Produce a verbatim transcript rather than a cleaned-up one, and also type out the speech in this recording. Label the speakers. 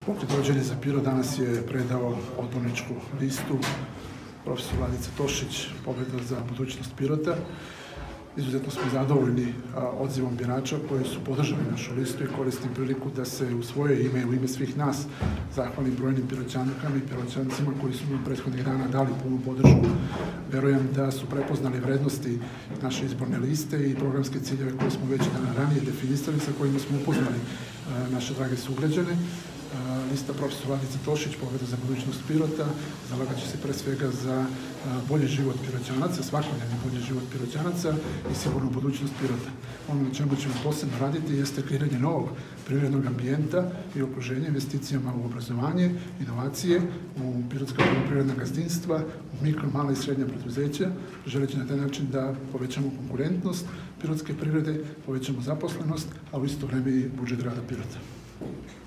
Speaker 1: Pokret Rođeni za Pirot danas je predao odborničku listu profesor Vladica Tošić, pobjeda za budućnost Pirota. Izuzetno smo zadovoljni odzivom birača koji su podržali našu listu i koristim priliku da se u svoje ime i u ime svih nas zahvalim brojnim Piroćankama i Piroćancima koji su nam prethodnih dana dali punu podršku. Verujem da su prepoznali vrednosti naše izborne liste i programske ciljeve koje smo već dana ranije definisali, sa kojima smo upoznali naše drage sugrađane. Lista profesor Vladica Tošić, pobjeda za budućnost Pirota, zalagat će se pre svega za bolji život Piroćanaca, svakodnevni bolji život Piroćanaca i sigurnu budućnost Pirota. Ono na čemu ćemo posebno raditi jeste kreiranje novog privrednog ambijenta i okruženja investicijama u obrazovanje, inovacije, u pirotska poljoprivredna gazdinstva, u mikro, mala i srednja preduzeća, želeći na taj način da povećamo konkurentnost pirotske privrede, povećamo zaposlenost, a u isto vreme i budžet grada Pirota.